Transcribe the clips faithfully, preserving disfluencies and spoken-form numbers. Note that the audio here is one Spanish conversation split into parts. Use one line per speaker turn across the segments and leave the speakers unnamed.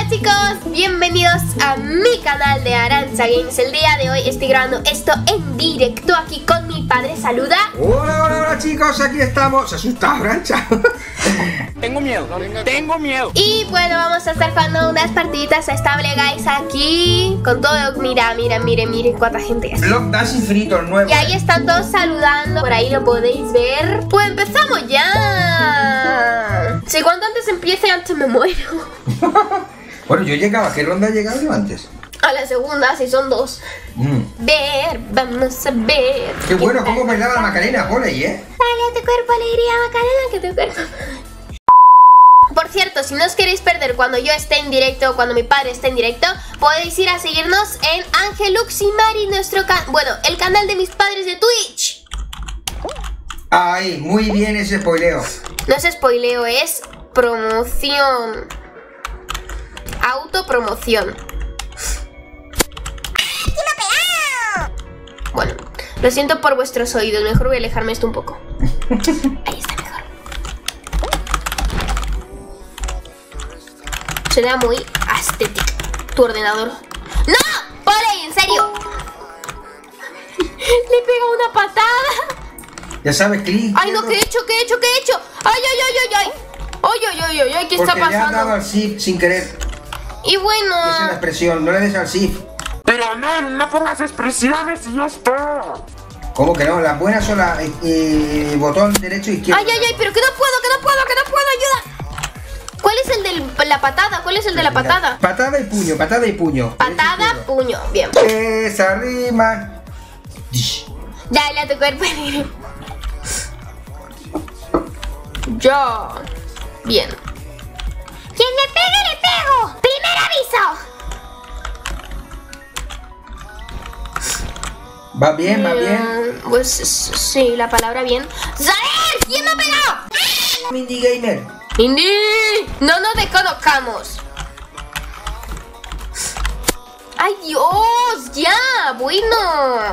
chicos, bienvenidos a mi canal de Arantxa Games. El día de hoy estoy grabando esto en directo aquí con mi padre. Saluda.
Hola, hola, hola chicos, aquí estamos. ¿Se asusta Arantxa?
Tengo miedo, tengo miedo.
Y bueno, vamos a estar jugando unas partiditas a estable, guys, aquí con todo. Mira, mira, mire, mire cuánta gente es.
Block Dash Infinito, el nuevo.
Y ahí están todos saludando, por ahí lo podéis ver. Pues empezamos ya. Si cuanto antes empiece, antes me muero.
Bueno, yo llegaba. ¿A qué ronda he llegado yo antes?
A la segunda, si son dos.
Mm.
Ver, vamos a ver.
Qué bueno, cómo bailaba la Macarena, Poley, ¿eh?
Dale a tu cuerpo alegría, Macarena, que tu cuerpo. Por cierto, si no os queréis perder cuando yo esté en directo, cuando mi padre esté en directo, podéis ir a seguirnos en Angelux y Mari, nuestro canal, bueno, el canal de mis padres de Twitch.
Ay, muy bien ese spoileo.
No es spoileo, es promoción. Autopromoción. Bueno, lo siento por vuestros oídos, mejor voy a alejarme esto un poco. Ahí está mejor. Suena muy estético tu ordenador. ¡No! ¡Poley, en serio! Le pega una patada.
Ya sabes, clic.
¡Ay, no! ¿Qué he hecho? ¿Qué he hecho? ¿Qué he hecho? ¡Ay, ay, ay, ay, ay! ¡Ay, ay, ay, ay! ay ¿Qué está
Porque le has dado
pasando?
al shift sin querer.
Y bueno...
Esa es la expresión, no le des al shift.
Pero no, no pongas expresiones y ya está.
¿Cómo que no? Las buenas son la eh, eh, botón derecho e izquierdo.
¡Ay, ay, ay! ¡Pero que no puedo, que no puedo, que no puedo! ¡Ayuda! ¿Cuál es el de la patada? ¿Cuál es el de la patada?
Patada y puño, patada y puño.
Patada, puño. Bien.
Esa rima.
Dale a tu cuerpo. Ya. Bien. ¡Quien me pegue, le pego! ¡Primer aviso!
Va bien, va bien.
Mm, pues sí, la palabra bien. ¡Saber! ¿Quién me ha pegado?
Mindy Gamer.
¡Indy! No nos desconozcamos. ¡Ay, Dios! ¡Ya! Bueno.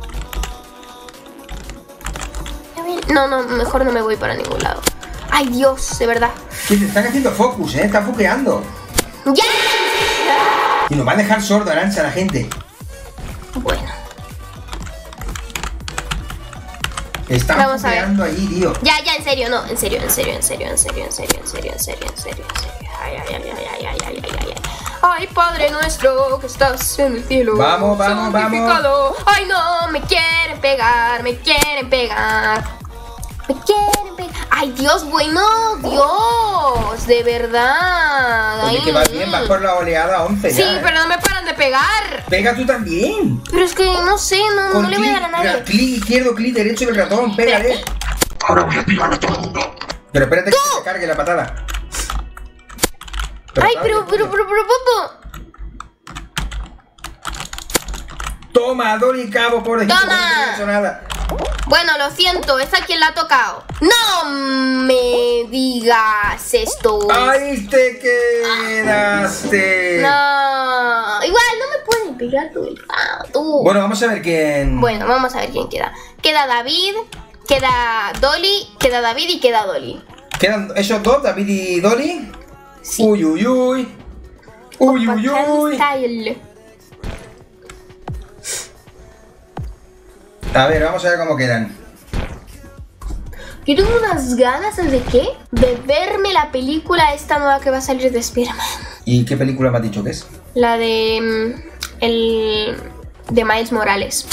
No, no, mejor no me voy para ningún lado. ¡Ay, Dios! De verdad.
Sí, te están haciendo focus, ¿eh? Están foqueando.
¡Ya!
Y nos va a dejar sordo, Arantxa, la gente.
Bueno.
Están
Vamos a ver.
foqueando ahí, tío.
Ya, ya, en serio, no. En serio, en serio, en serio, en serio, en serio, en serio, en serio, en serio, en serio. Ay, ay, ay, ay, ay, ay, ay, ay, ay. Ay, Padre nuestro que estás en el cielo.
Vamos, vamos,
santificado. Ay, no, me quieren pegar, me quieren pegar. Me quieren pegar. Ay, Dios, bueno, Dios, de verdad.
Oye,
Ay,
que vas bien, vas por la oleada once
sí,
ya, ¿eh?
pero no me paran de pegar.
Pega tú también.
Pero es que no sé, no,
Con
no le voy a dar a
clic,
nadie.
clic izquierdo, clic derecho del ratón, pégale.
Ahora voy a pegar a todo el mundo.
Pero espérate que se cargue la patada.
Ay,
dale,
pero, pero, pero, pero, Popo.
Toma, Dolly Cabo, pobrecito,
Toma.
no te he hecho nada.
Bueno, lo siento, ¿esa quién la ha tocado? ¡No me digas esto!
Ahí te quedaste.
No, igual no me pueden pegar todo el rato, tú.
Bueno, vamos a ver quién.
Bueno, vamos a ver quién queda. Queda David, queda Dolly, queda David y queda Dolly.
¿Quedan esos dos, David y Dolly?
Sí.
Uy, uy, uy. Uy, uy, uy.
Style.
A ver, vamos a ver cómo quedan.
Yo tengo unas ganas, ¿de qué? De verme la película esta nueva que va a salir de Spider-Man.
¿Y qué película me has dicho que es?
La de... mm, El... de Miles Morales.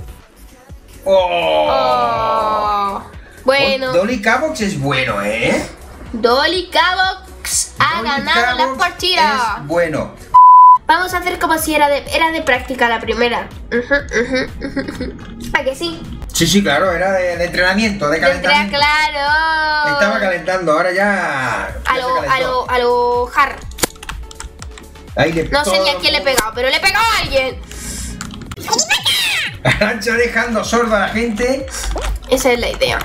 ¡Oh!
Oh. Bueno,
Dolly Cabox es bueno, ¿eh?
Dolly Cabox ha
Dolly
ganado la
Cabox
partida.
Es bueno.
Vamos a hacer como si era de, era de práctica la primera. Ujú, ujú, ujú. ¿A que sí?
Sí, sí, claro, era de, de entrenamiento, de
Tendrá
calentamiento.
claro.
Estaba calentando, ahora ya. ya
A
se
lo, a
calentó.
lo, a lo Har.
Ahí le
No sé ni a quién le he pegado, pero le he pegado a alguien.
Arantxa dejando sordo a la gente.
Esa es la idea.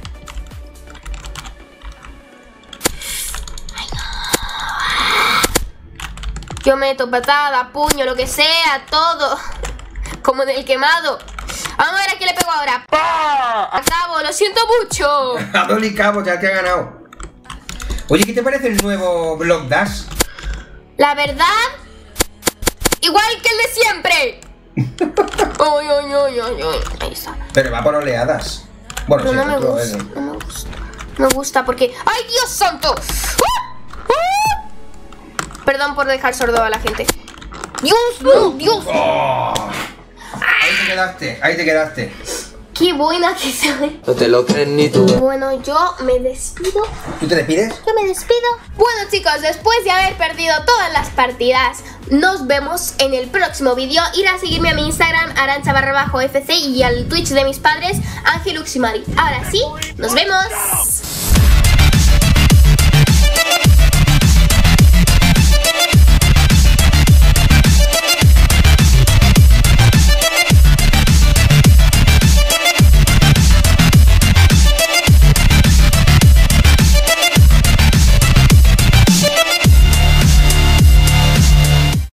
Yo meto patada, puño, lo que sea, todo. Como en el quemado. Vamos a ver a quién le pego ahora. Acabo, lo siento mucho.
A Dolly Cabo ya te ha ganado. Oye, ¿qué te parece el nuevo Block Dash?
La verdad, igual que el de siempre. Ay, ay, ay, ay, ay. Ahí está.
Pero va por oleadas. Bueno,
Pero
sí,
no me
tú,
gusta,
eh.
no me gusta. No me gusta porque... ¡Ay, Dios santo! ¡Ah! ¡Ah! Perdón por dejar sordo a la gente. ¡Dios, no, Dios!
Oh. Ahí te quedaste, ahí te quedaste.
¡Qué buena que soy!
No te lo crees ni tú.
Bueno, yo me despido.
¿Tú te despides?
Yo me despido. Bueno, chicos, después de haber perdido todas las partidas, nos vemos en el próximo vídeo. Ir a seguirme a mi Instagram, arancha barra bajo F C, y al Twitch de mis padres, Ángel Uximari. Ahora sí, nos vemos.